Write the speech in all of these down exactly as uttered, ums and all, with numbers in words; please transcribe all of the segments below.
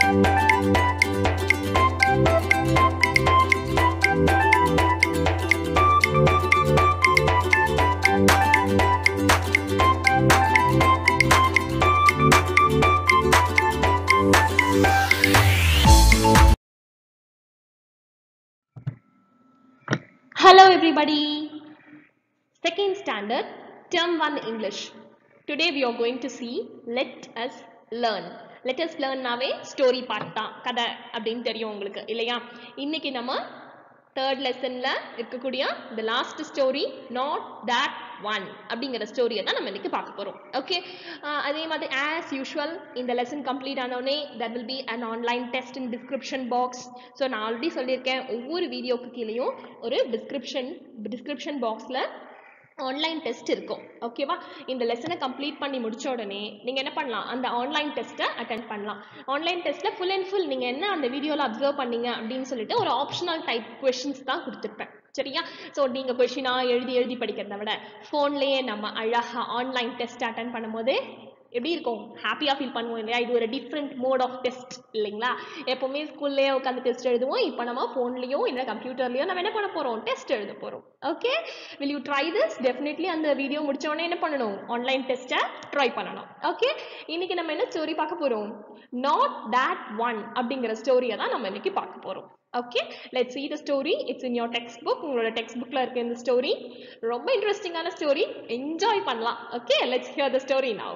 Hello everybody, second standard term one English. Today we are going to see let us learn. Let us learn நாவே story part தான், கதை அப்படின்னு தெரியும் உங்களுக்கு இல்லையா? இன்னைக்கு நம்ம third lessonல இருக்கக்கூடிய the last story not that one அப்படிங்கிற ஸ்டோரியை தான் நம்ம இன்னைக்கு பார்க்க போறோம். ஓகே, அதே மாதிரி as usual இந்த lesson complete ஆனோடனே there will be an online test in description box. So நான் ஆல்ரெடி சொல்லியிருக்கேன், ஒவ்வொரு வீடியோக்கு கீழேயும் ஒரு டிஸ்கிரிப்ஷன் டிஸ்கிரிப்ஷன் பாக்ஸில் ஆன்லைன் டெஸ்ட் இருக்கும். ஓகேவா? இந்த லெசனை கம்ப்ளீட் பண்ணி முடிச்ச உடனே நீங்கள் என்ன பண்ணலாம், அந்த ஆன்லைன் டெஸ்ட்டை அட்டென்ட் பண்ணலாம். ஆன்லைன் டெஸ்ட்டில் ஃபுல் அண்ட் ஃபுல் நீங்கள் என்ன அந்த வீடியோவில் அப்சர்வ் பண்ணீங்க அப்படின்னு சொல்லிட்டு ஒரு ஆப்ஷனல் டைப் கொஷின்ஸ் தான் கொடுத்துருப்பேன். சரியா? ஸோ நீங்கள் கொஷினாக எழுதி எழுதி படிக்கிறத விட ஃபோன்லேயே நம்ம அழகாக ஆன்லைன் டெஸ்ட் அட்டென்ட் பண்ணும்போது எப்படி இருக்கும், ஹாப்பியாக ஃபீல் பண்ணுவோம் இல்லையா? இது ஒரு டிஃப்ரெண்ட் மோட் ஆஃப் டெஸ்ட் இல்லைங்களா? எப்போவுமே ஸ்கூல்லேயே உட்காந்து டெஸ்ட் எழுதுவோம், இப்போ நம்ம ஃபோன்லேயோ இல்லை கம்ப்யூட்டர்லேயோ நம்ம என்ன பண்ண போகிறோம், டெஸ்ட் எழுத போகிறோம். Okay, will you try this? Definitely அந்த வீடியோ முடிச்ச உடனே என்ன பண்ணணும், ஆன்லைன் டெஸ்ட்டை ட்ரை பண்ணணும். ஓகே, இன்னைக்கு நம்ம என்ன ஸ்டோரி பார்க்க போகிறோம், நாட் தட் ஒன் அப்படிங்கிற ஸ்டோரியை தான் நம்ம இன்னைக்கு பார்க்க போகிறோம். Okay, let's see the story. It's in your textbook. உங்களோட டெக்ஸ்ட் புக்ல இருக்கு இந்த ஸ்டோரி. ரொம்ப இன்ட்ரெஸ்டிங்கான ஸ்டோரி, என்ஜாய் பண்ணலாம். Okay, let's hear the story now.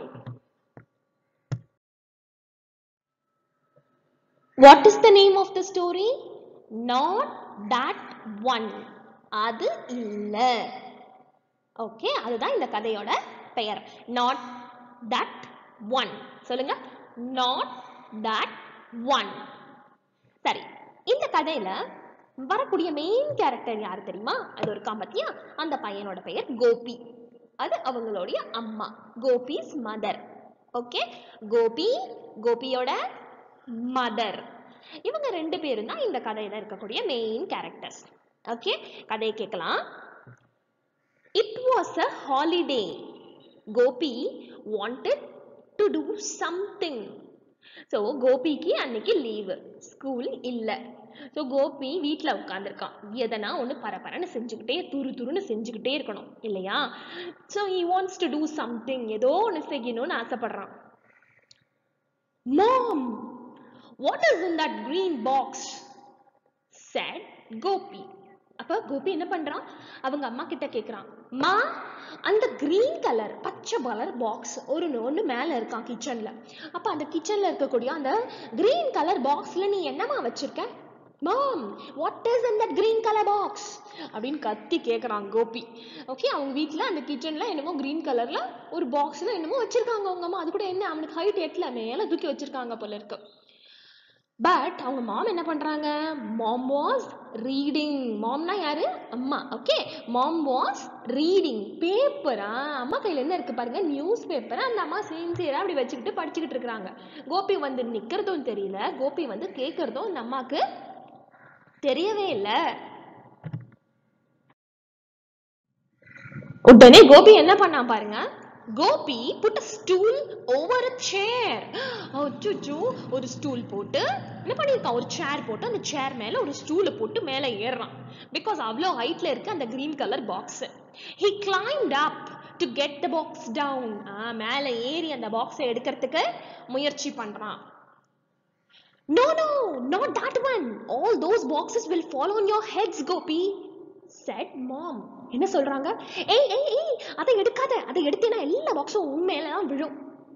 What is the name of the story? Not that one. அது இல்ல. ஓகே, அதுதான் இந்த கதையோட பெயர். Not that one. சொல்லுங்க, not that one. சரி, இந்த கதையில வரக்கூடிய மெயின் கேரக்டர் யாரு தெரியுமா? அது ஒரு காம்பத்தியா, அந்த பையனோட பெயர் கோபி. அது அவங்களுடைய அம்மா, கோபிஸ் மதர். ஓகே, கோபி, கோபியோட மதர். இவங்க ரெண்டு பேரும் தான் இந்த கதையில இருக்கக்கூடிய மெயின் கேரக்டர்ஸ். ஓகே, கதையை கேட்கலாம். It was a holiday. Gopi wanted to do something. So கோபிக்கு அன்னைக்கு லீவு, ஸ்கூல் இல்லை. ஸோ கோபி வீட்டில் உட்காந்துருக்கான். எதனா ஒன்று பரபரன்னு செஞ்சுக்கிட்டே துரு துருன்னு செஞ்சுக்கிட்டே இருக்கணும் இல்லையா? So he wants to do something, ஏதோ ஒன்று செய்யணும்னு ஆசைப்படுறான். மாம், what is in that green box? said Gopi. அப்ப கோபி என்ன பண்றான், அவங்க அம்மா கிட்ட கேக்குறான், மா, அந்த கிரீன் கலர் பச்சை கலர் பாக்ஸ் ஒரு ஒன்று மேல இருக்கான் கிச்சன்ல. அப்ப அந்த கிச்சன்ல இருக்கக்கூடிய அந்த கிரீன் கலர் பாக்ஸ்ல நீ என்னமா வச்சிருக்க? Mom, what is in that green colour box அப்படின்னு கத்தி கேட்குறான் கோபி. ஓகே, அவங்க வீட்டில் அந்த கிச்சனில் என்னமோ கிரீன் கலரில் ஒரு பாக்ஸில் என்னமோ வச்சுருக்காங்க அவங்க அம்மா. அது கூட என்ன, அவனுக்கு ஹைட் எட்டல, மேலே தூக்கி வச்சுருக்காங்க போல இருக்கு. பட் அவங்க மாம் என்ன பண்றாங்க, மாம் வாஸ் ரீடிங். மாம்னா யாரு, அம்மா. ஓகே, மாம் வாஸ் ரீடிங் பேப்பரா. அம்மா கையில் என்ன இருக்கு பாருங்க, நியூஸ் பேப்பரை அந்த அம்மா சின்சியரா அப்படி வச்சுக்கிட்டு படிச்சுக்கிட்டு இருக்கிறாங்க. கோபி வந்து நிக்கிறதும் தெரியல, கோபி வந்து கேட்கறதும் அந்த அம்மாக்கு தெரியவே இல்லை. உடனே கோபி என்ன பண்ணா பாருங்க, Gopi put a stool over a chair. அச்சச்சோ, ஒரு ஸ்டூல் போட்டு என்ன பண்ணிருக்கான், ஒரு சேர் போட்டு அந்த சேர் மேல ஒரு ஸ்டூலை போட்டு மேல ஏறான். பிகாஸ் அவ்வளோ ஹைட்ல இருக்கு அந்த green colour box. he climbed up to get the box down. மேல ஏறி அந்த பாக்ஸை எடுக்கிறதுக்கு முயற்சி பண்றான். no no not that one, all those boxes will fall on your heads Gopi, said mom. என்ன சொல்றாங்க, ஏய் ஏய் ஏய் அதை எடுக்காத, அதை எடுத்தேனா எல்லா பாக்ஸும் உண்மையில தான் விழும்.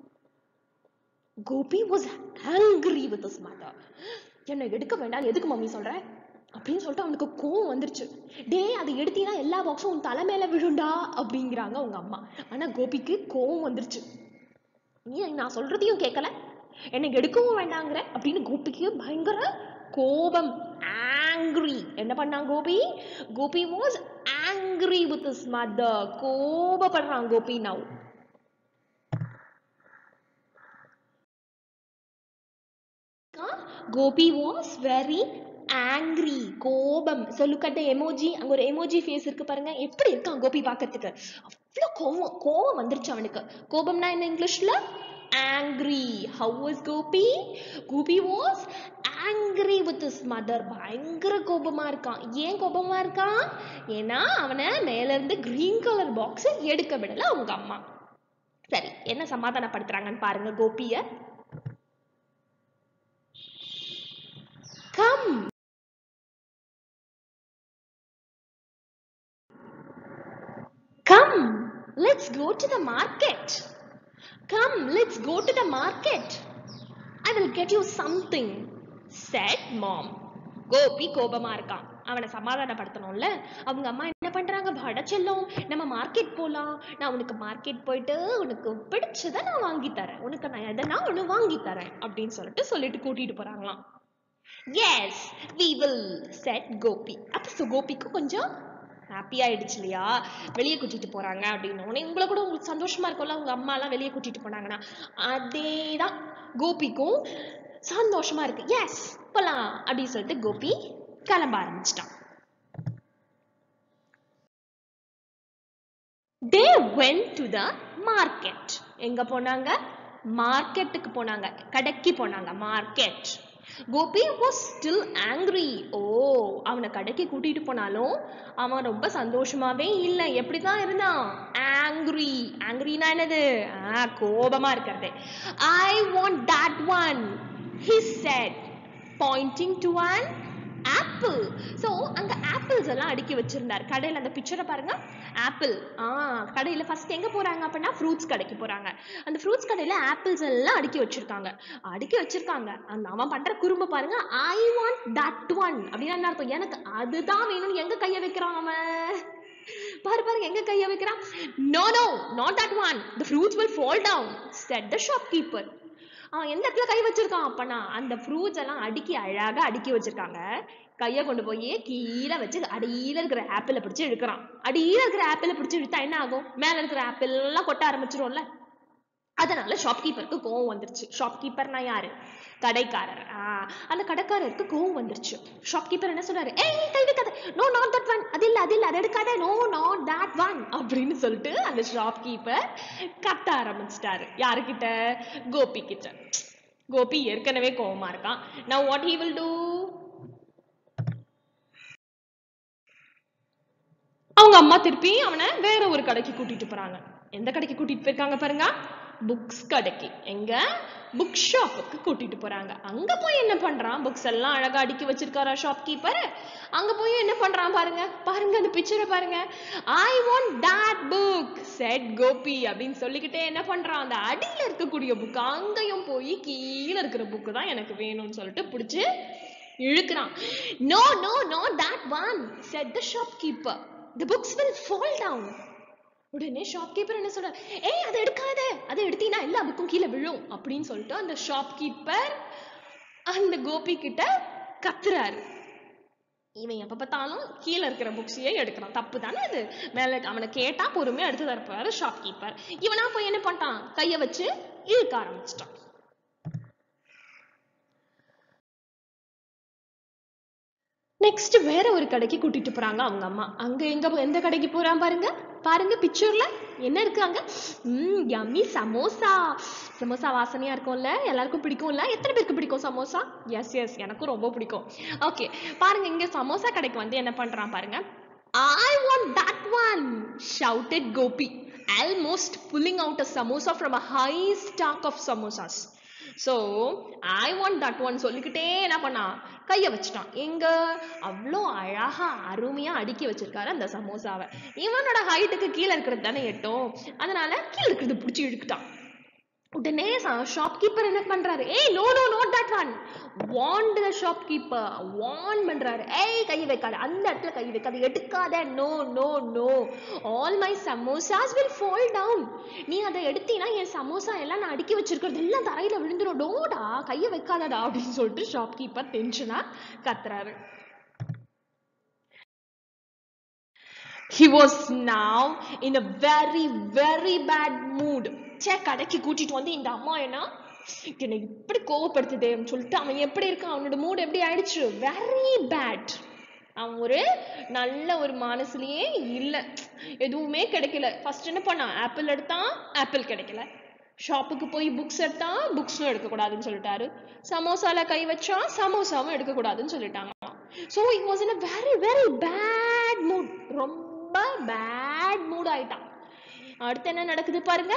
Gopi was angry with his mother. என்ன எடுக்க வேண்டாம், எதுக்கு மம்மி சொல்ற அப்படின்னு சொல்லிட்டு அவனுக்கு கோவம் வந்துருச்சு. டே, அதை எடுத்தீங்கன்னா எல்லா பாக்ஸும் உன் தலை மேல விழுண்டா அப்படிங்கிறாங்க உங்க அம்மா. ஆனா கோபிக்கு கோவம் வந்துருச்சு. நீ நான் சொல்றதையும் கேட்கல, எனக்கு எடுக்கவும் வேண்டாங்கிற அப்படின்னு கோபிக்கு பயங்கர கோபம், angry. என்ன பண்ணான் Gopi, Gopi was angry with his mother. கோபப்படுறான் Gopi now. Gopi was very angry. கோபம். So look at the emoji. அங்க ஒரு emoji face இருக்கு பாருங்க, எப்படி இருக்கான் கோபி பார்க்கிறதுக்கு. அவ்வளவு கோவம் கோவம் வந்துருச்சு அவனுக்கு. கோபம்னா என்ன இங்கிலீஷ்ல, angry. How was Gopi? Gopi was angry with his mother. பயங்கர கோபமா இருக்கான். ஏன் கோபமா இருக்கான்? ஏன்னா அவனை மேல இருந்து கிரீன் கலர் பாக்ஸ் எடுக்க விடல அவங்க அம்மா. சரி, என்ன சமாதானப்படுத்துறாங்கன்னு பாருங்க கோபிய. Come. Come, let's go to the market. Come, let's go to the market. I will get you something, said mom. Gopi கோபமா இருக்கான். அவனை சமாதானப்படுத்தணும்ல. அவங்க அம்மா என்ன பண்றாங்க? பட செல்லம், நம்ம மார்க்கெட் போலாம். நான் உனக்கு மார்க்கெட் போயிட்டு உனக்கு பிடிச்சதை நான் வாங்கி தரேன். உனக்கு நான் எதனா ஒண்ணு வாங்கி தரேன் அப்படின்னு சொல்லிட்டு சொல்லிட்டு கூட்டிட்டு போறாங்களாம். Yes, we will, said Gopi. அப்ப கோபிக்கு கொஞ்சம் ஹாப்பி ஆயிடுச்சு இல்லையா? வெளியே கூட்டிட்டு போறாங்க அப்படின்னு உங்களை கூட உங்களுக்கு சந்தோஷமா இருக்கும்ல, உங்க அம்மா எல்லாம் வெளியே கூட்டிட்டு போனாங்கன்னா. அதேதான் கோபிக்கும் சந்தோஷமா இருக்கு. எஸ் போலாம் அப்படின்னு சொல்லிட்டு கோபி கிளம்ப ஆரம்பிச்சிட்டான். They went to the market. எங்க போனாங்க? மார்க்கெட்டுக்கு போனாங்க, கடைக்கு போனாங்க. Market. Gopi was still angry. ஓ, அவனை கடைக்கு கூட்டிட்டு போனாலும் அவன் ரொம்ப சந்தோஷமாவே இல்லை. எப்படிதான் இருந்தான்? angry. angryனா என்னது? ஆஹ் கோபமா இருக்கிறது. I want that one, he said, pointing to an apple. So அங்க ஆப்பிள்ஸ் எல்லாம் அடுக்கி வச்சிருந்தார் கடையில. அந்த பிக்சரை பாருங்க. ஆப்பிள். ஆஹ் கடையில ஃபர்ஸ்ட் எங்க போறாங்க அப்படின்னா ஃப்ரூட்ஸ் கடைக்கு போறாங்க. அந்த ஃப்ரூட்ஸ் கடையில ஆப்பிள்ஸ் எல்லாம் அடுக்கி வச்சிருக்காங்க. அடுக்கி வச்சிருக்காங்க. அந்த அவன் பண்ற குறும்பு பாருங்க. I want that one அப்படின்னா என்ன அர்த்தம்? எனக்கு அதுதான் வேணும்னு எங்க கைய வைக்கிறான் அவன். பாரு பாருங்க எங்க கைய வைக்கிறான். No no, not that one, the fruits will fall down, said the shopkeeper. அவன் எந்த இடத்துல கை வச்சிருக்கான் அப்பனா? அந்த ஃப்ரூட்ஸ் எல்லாம் அடுக்கி அழகா அடுக்கி வச்சிருக்காங்க. கையை கொண்டு போய் கீழே வச்சு அடியில இருக்கிற ஆப்பிளை பிடிச்சு இழுக்கிறான். அடியில இருக்கிற ஆப்பிளை பிடிச்சு இழுத்தா என்ன ஆகும்? மேல இருக்கிற ஆப்பிள் எல்லாம் கொட்ட ஆரம்பிச்சிரும்ல. அதனால ஷாப்கீப்பருக்கு கோவம் வந்துருச்சு. ஷாப்கீப்பர்னா யாரு? கடைக்காரர். ஆஹ் அந்த கடைக்காரருக்கு கோவம் வந்துருச்சு. ஷாப்கீப்பர் என்ன சொன்னாரு? ஏய் கை வைக்காத, நோ நாட் தட் ஒன், அது இல்ல அது இல்ல அதை எடுக்காத, நோ நாட் தட் ஒன் அப்படின்னு சொல்லிட்டு அந்த ஷாப்கீப்பர் கத்த ஆரம்பிச்சிட்டாரு. யாருக்கிட்ட? கோபி கிட்ட. கோபி ஏற்கனவே கோவமா இருக்கான். now what he will do? அவங்க அம்மா திருப்பி அவனை வேற ஒரு கடைக்கு கூட்டிட்டு போறாங்க. எந்த கடைக்கு கூட்டிட்டு போயிருக்காங்க பாருங்க? புக்ஸ் கடைக்கு. எங்க? புக் ஷாப்புக்கு கூட்டிட்டு போறாங்க. அங்க போய் என்ன பண்றான்? புக்ஸ் எல்லாம் அழகா அடுக்கி வச்சிருக்காரா ஷாப்கீப்பர். அங்க போய் என்ன பண்றான் பாருங்க. பாருங்க அந்த பிக்சரை பாருங்க. I want that book, said Gopi அப்படின்னு சொல்லிக்கிட்டே என்ன பண்றான்? அந்த அடியில இருக்கக்கூடிய புக் அங்கேயும் போய் கீழே இருக்கிற புக்கு தான் எனக்கு வேணும்னு சொல்லிட்டு பிடிச்சு இழுக்கிறான். No no not that one, said the shopkeeper, the books will fall down. உடனே ஷாப்கீப்பர் என்ன சொல்றாரு? ஏய் அதை எடுக்காத, அதை எடுத்தீனா எல்லா புக்கும் கீழே விழும் அப்படின்னு சொல்லிட்டு அந்த ஷாப்கீப்பர் அந்த கோபி கிட்ட கத்துறாரு. இவன் எப்ப பார்த்தாலும் கீழே இருக்கிற புக்ஸையே எடுக்கிறான். தப்பு தானே அது? மேல அவனை கேட்டா பொறுமையா எடுத்து தரப்பாரு ஷாப்கீப்பர். இவனா போய் என்ன பண்ணிட்டான்? கைய வச்சு இழுக்க ஆரம்பிச்சிட்டான். நெக்ஸ்ட் வேற ஒரு கடைக்கு கூட்டிட்டு போறாங்க அவங்க அம்மா. அங்க எங்க எந்த கடைக்கு போறான் பாருங்க. பாருங்க பிக்சர்ல என்ன இருக்கு அங்க? ம் யம்மி சமோசா. சமோசா வாசனையா இருக்கும்ல, எல்லாருக்கும் பிடிக்கும்ல. எத்தனை பேருக்கு பிடிக்கும் சமோசா? எஸ் எஸ் எனக்கும் ரொம்ப பிடிக்கும். ஓகே பாருங்க இங்க சமோசா கடைக்கு வந்து என்ன பண்றான் பாருங்க. I want that one, shouted Gopi, almost pulling out a samosa from a high stack of samosas. So I want that one சொல்லிக்கிட்டே என்ன பண்ணா? கைய வச்சுட்டான். எங்க? அவ்வளோ அழகா அருமையா அடுக்கி வச்சிருக்காரு அந்த சமோசாவை. இவனோட ஹைட்டுக்கு கீழே இருக்கிறது தானே எட்டும். அதனால கீழே இருக்கிறது பிடிச்சி இழுக்கிட்டான். உடனே ஷாப்கீப்பர் என்ன பண்றாரு? ஏய் no no not that one, warned the shopkeeper. Warn பண்றாரு. ஏய் கை வைக்காத, அந்த இடத்துல கை வைக்காத, எடுக்காத, no no no, all my samosas will fall down. நீ அதை எடுத்தீனா என் சமோசா எல்லாம் நான் அடுக்கி வச்சிருக்கிறது எல்லாம் தரையில விழுந்துரும். டோடா கையை வைக்காதடா அப்படின்னு சொல்லிட்டு ஷாப்கீப்பர் டென்ஷனா கத்துறாரு. He was now in a very very bad mood. சே கடைக்கு கூட்டிட்டு வந்து இந்த அம்மா என்ன என்னை இப்படி கோவப்படுத்துதேன்னு சொல்லிட்டு அவன் எப்படி இருக்கான்? அவனோட மூட் எப்படி ஆயிடுச்சு? Very bad. அவன் ஒரு நல்ல ஒரு மனசுலயே இல்லை, எதுவுமே கிடைக்கல. ஃபர்ஸ்ட் என்ன பண்ணான்? ஆப்பிள் எடுத்தான், ஆப்பிள் கிடைக்கல. ஷாப்புக்கு போய் புக்ஸ் எடுத்தா புக்ஸும் எடுக்கக்கூடாதுன்னு சொல்லிட்டாரு. சமோசால கை வச்சா சமோசாவும் எடுக்கக்கூடாதுன்னு சொல்லிட்டாங்க. So it was in a very very bad mood. ரொம்ப பேட் மூட் ஆயிட்டான். அடுத்து என்ன நடக்குது பாருங்க.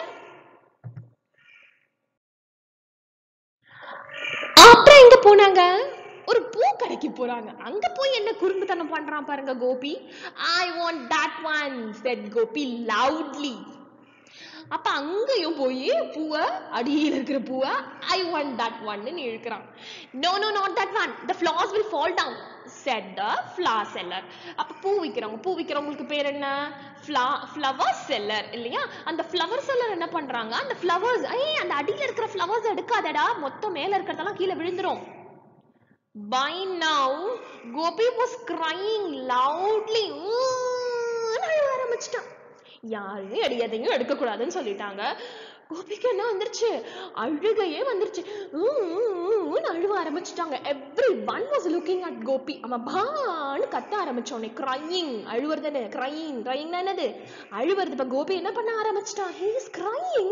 அப்புறம் எங்க போனாங்க, ஒரு பூ கடைக்கு போறாங்க. அங்க போய் என்ன குறும்புத்தனம் பண்றான் பாருங்க Gopi. I want that one said Gopi loudly. அப்ப அங்கேயும் போய் பூவை, அடியில் இருக்கிற பூவை ஐ வாண்ட் தட் ஒன்னு இழுக்கிறான். No no not that one, the flowers will fall down said the flower seller. அப்ப பூ விக்கிறவங்க, பூ விக்கிறவங்களுக்கு பேர் என்ன, flower seller இல்லையா? அந்த flower seller என்ன பண்றாங்க, அந்த flowers, ஏய் அந்த அடியில இருக்கிற flowers எடுக்காதடா, மொத்தம் மேல இருக்கிறதெல்லாம் கீழே விழுந்துரும். By now Gopi was crying loudly. ஆரம்பிச்சிட்டான். யாரையும் எதையும் எடுக்க கூடாதுன்னு சொல்லிட்டாங்க. கோபிக்கு என்ன வந்துருச்சு, அழுகையே வந்துருச்சு. அழுவ ஆரம்பிச்சுட்டாங்க. Everyone was looking at Gopi. அவன் பான்னு கத்த ஆரம்பிச்சோனே, கிரையிங், அழுவுறது, கிரையிங், கிரையிங் என்னது, அழுவுறது. இப்ப கோபி என்ன பண்ண ஆரம்பிச்சிட்டான், ஹி இஸ் கிரையிங்.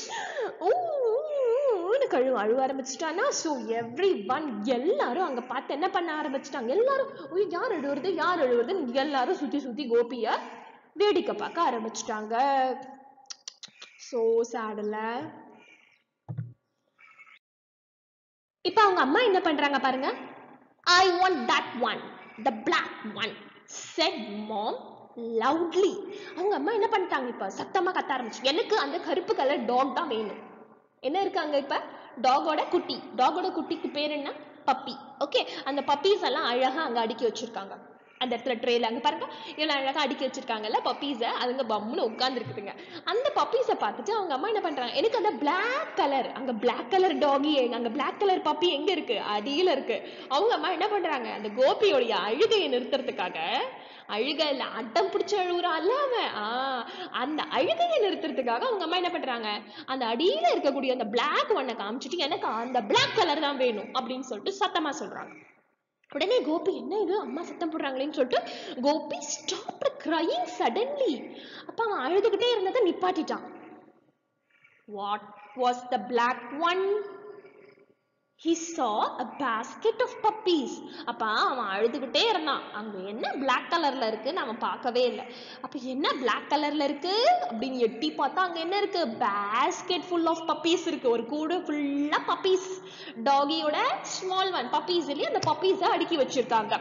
ஓன்னு கழுவ அழுவ ஆரம்பிச்சுட்டானா. ஸோ எவ்ரி ஒன், எல்லாரும் அங்க பார்த்து என்ன பண்ண ஆரம்பிச்சிட்டாங்க, எல்லாரும் யார் அழுவுறது யார் அழுவுறதுன்னு எல்லாரும் சுத்தி சுத்தி கோபிய வேடிக்கை பார்க்க ஆரம்பிச்சுட்டாங்க. சோ சேட்ல. இப்ப அவங்க அம்மா என்ன பண்றாங்க பாருங்க. I want that one, the black one said mom loudly. அவங்க அம்மா என்ன பண்ணிட்டாங்க, இப்ப சத்தமா கத்த ஆரம்பிச்சு, எனக்கு அந்த கருப்பு கலர் டாக் தான் வேணும். என்ன இருக்காங்க இப்ப, டாகோட குட்டி. டாகோட குட்டிக்கு பேர் என்ன, பப்பி. ஓகே, அந்த பப்பீஸ் எல்லாம் அழகா அங்க அடுக்கி வச்சிருக்காங்க. அந்த இடத்துல ட்ரேல அங்க பாருங்க, இவ்வளவு அழகா அடுக்கி வச்சிருக்காங்கல்ல பப்பீஸ. அதுங்க பம்முன்னு உட்கார்ந்து இருக்குதுங்க. அந்த பப்பீஸை பார்த்துட்டு அவங்க அம்மா என்ன பண்றாங்க, எனக்கு அந்த பிளாக் கலர், அங்க பிளாக் கலர் டாகி, அங்க பிளாக் கலர் பப்பி எங்க இருக்கு, அடியில இருக்கு. அவங்க அம்மா என்ன பண்றாங்க, அந்த கோபியோடைய அழுகையை நிறுத்துறதுக்காக, அழுகையில அடம் பிடிச்ச அழுகுறான்ல அவன், ஆஹ் அந்த அழுகையை நிறுத்துறதுக்காக அவங்க அம்மா என்ன பண்றாங்க, அந்த அடியில இருக்கக்கூடிய அந்த பிளாக் ஒன்னை காமிச்சிட்டு, எனக்கு அந்த பிளாக் கலர் தான் வேணும் அப்படின்னு சொல்லிட்டு சத்தமா சொல்றாங்க. உடனே கோபி, என்ன இது அம்மா சத்தம் போடுறாங்களேன்னு சொல்லிட்டு கோபி ஸ்டாப்ட் கிரையிங் சடன்லி. அப்ப அவன் அழுதுகிட்டே இருந்ததை நிப்பாட்டிட்டான். What was the black one? He saw a basket of puppies. அப்ப அவன் அழுதுகிட்டே இருந்தான். அங்க என்ன பிளாக் கலர்ல இருக்குன்னு அவன் பார்க்கவே இல்லை. அப்ப என்ன பிளாக் கலர்ல இருக்கு அப்படின்னு எட்டி பார்த்தா அங்க என்ன இருக்கு, பேஸ்கெட் ஃபுல் ஆஃப் பப்பீஸ் இருக்கு. ஒரு கூடு ஃபுல்லா பப்பீஸ், டாகியோட ஸ்மால் ஒன் பப்பீஸ் இல்லையா, அந்த பப்பீஸை அடுக்கி வச்சிருக்காங்க.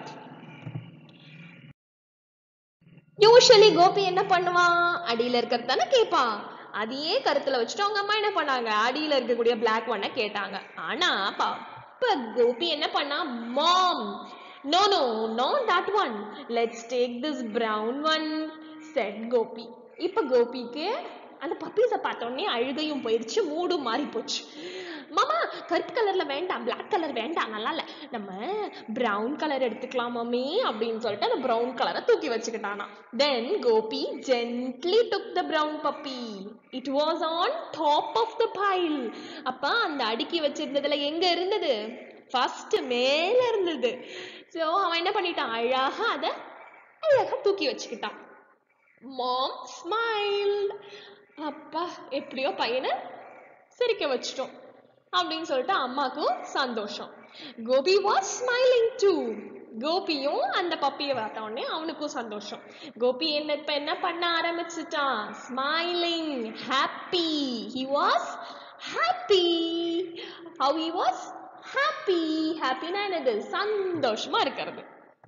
யூசுவலி கோபி என்ன பண்ணுவான், அடியில இருக்கிறது தானே கேட்பான். அதையே கருத்துல வச்சுட்டு அவங்க அம்மா என்ன பண்ணாங்க, அடியில இருக்கக்கூடிய பிளாக் ஒன்னை கேட்டாங்க. ஆனா இப்ப கோபி என்ன பண்ணா, mom no no not that one, let's take this brown one said Gopi. இப்ப கோபிக்கு அந்த பப்பீஸை பார்த்த உடனே அழுகையும் போயிடுச்சு, மூடும் மாறி போச்சு. மாமா கருப்பு கலர்ல வேண்டாம், பிளாக் கலர் வேண்டாம், நல்லா இல்ல, நம்ம பிரவுன் கலர் எடுத்துக்கலாம் மம்மி அப்படின்னு சொல்லிட்டு அந்த பிரவுன் கலரை தூக்கி வச்சுக்கிட்டானா. Then Gopi gently took the brown puppy. It was on top of the pile. அப்ப அந்த அடுக்கி வச்சிருந்ததுல எங்க இருந்தது, ஃபர்ஸ்ட் மேல இருந்தது. சோ அவன் என்ன பண்ணிட்டான், அழகா அத அழகா தூக்கி வச்சுக்கிட்டான். Mom smiled. அப்பா எப்படியோ பையனை சிரிக்க வச்சிட்டோம் அப்படின்னு சொல்லிட்டு அம்மாக்கும் சந்தோஷம். Gopi was smiling too. கோபியும் அந்த பப்பியை பார்த்த உடனே அவனுக்கும் சந்தோஷம். கோபி என்ன இப்ப என்ன பண்ண ஆரம்பிச்சுட்டான், smiling, happy. He was happy. How he was happy? ஹாப்பினா என்னது, சந்தோஷமா இருக்கிறது.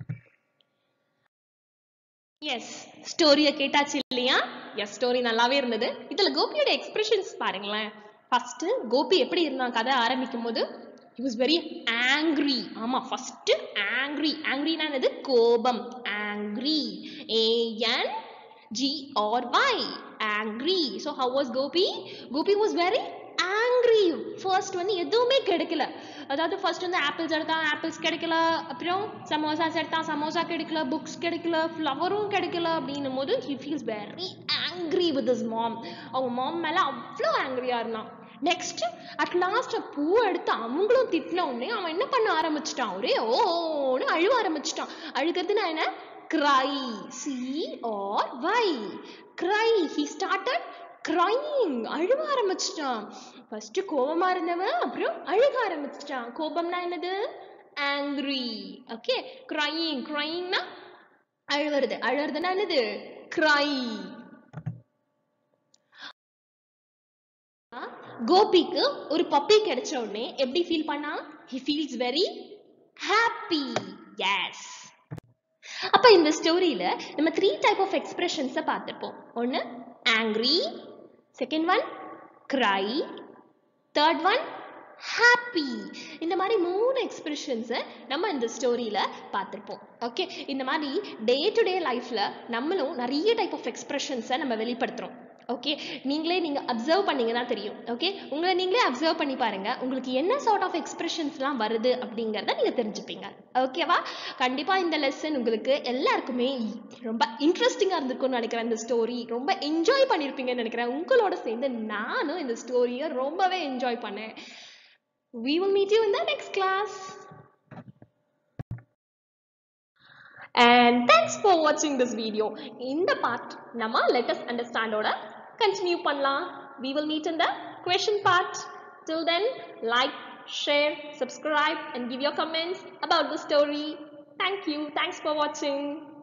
எஸ், ஸ்டோரிய கேட்டாச்சு இல்லையா? எஸ், ஸ்டோரி நல்லாவே இருந்தது. இதுல கோபியோட எக்ஸ்பிரஷன்ஸ் பாருங்களேன். ஃபர்ஸ்ட் கோபி எப்படி இருந்தான் கதை ஆரம்பிக்கும் போது, he was very angry. ஆமா, ஃபர்ஸ்ட் angry. angryனா என்னது, கோபம். angry, a n g r y, angry. so how was Gopi? Gopi was very angry. First வந்து எதுவுமே கிடைக்கல. அதாவது ஃபர்ஸ்ட் வந்து ஆப்பிள்ஸ் எடுத்தா ஆப்பிள்ஸ் கிடைக்கல, அப்புறம் சமோசாஸ் எடுத்தா சமோசா கிடைக்கல, புக்ஸ் கிடைக்கல, ஃப்ளவரும் கிடைக்கல. அப்படின்னும் போது he feels very angry with his mom. அவங்க மாம் மேல அவ்வளோ ஆங்கிரியா இருந்தான். நெக்ஸ்ட் அட் லாஸ்ட் பூ எடுத்து அவங்களும் திட்டின உடனே அவன் என்ன பண்ண ஆரம்பிச்சிட்டான், ஒரே ஓன்னு அழுவ ஆரம்பிச்சிட்டான். அழுகிறதுனா என்ன, cry, c or y, cry. he started crying அழுவ ஆரம்பிச்சிட்டான். ஃபர்ஸ்ட் கோபமா இருந்தவன் அப்புறம் அழுக ஆரம்பிச்சிட்டான். கோபம்னா என்னது? angry. ஓகே, crying cryingனா அழுவது. அழுறதுனா என்னது? cry. கோபிக்கு ஒரு பப்பி கிடைச்ச உடனே எப்படி ஃபீல் பண்ணா? he feels very happy. yes. அப்ப இந்த ஸ்டோரியில நம்ம த்ரீ டைப் ஆஃப் எக்ஸ்பிரஷன்ஸை பார்த்திருப்போம். ஒன்னு angry, second one cry, third one happy. இந்த மாதிரி மூணு எக்ஸ்பிரஷன்ஸை நம்ம இந்த ஸ்டோரியில பார்த்திருப்போம். ஓகே, இந்த மாதிரி டே டு டே லைஃப்ல நம்மளும் நிறைய டைப் ஆஃப் எக்ஸ்பிரஷன்ஸை நம்ம வெளிப்படுத்துறோம். ஓகே, நீங்களே நீங்க அப்சர்வ் பண்ணீங்கன்னா தெரியும். ஓகே, உங்களை நீங்களே அப்சர்வ் பண்ணி பாருங்க, உங்களுக்கு என்ன சார்ட் ஆஃப் எக்ஸ்பிரஷன்ஸ்லாம் வருது அப்படிங்கிறத நீங்க தெரிஞ்சுப்பீங்க. ஓகேவா? கண்டிப்பா இந்த லெசன் உங்களுக்கு எல்லாருக்குமே ரொம்ப இன்ட்ரெஸ்டிங்கா இருந்திருக்கும்னு நினைக்கிறேன். இந்த ஸ்டோரி ரொம்ப என்ஜாய் பண்ணியிருப்பீங்கன்னு நினைக்கிறேன். உங்களோட சேர்ந்து நானும் இந்த ஸ்டோரியை ரொம்பவே என்ஜாய் பண்ணேன். We will meet you in the next class. And thanks for watching this video. In the part, nama let us understand oda continue pannalam. We will meet in the question part. Till then, like, share, subscribe and give your comments about the story. Thank you. Thanks for watching.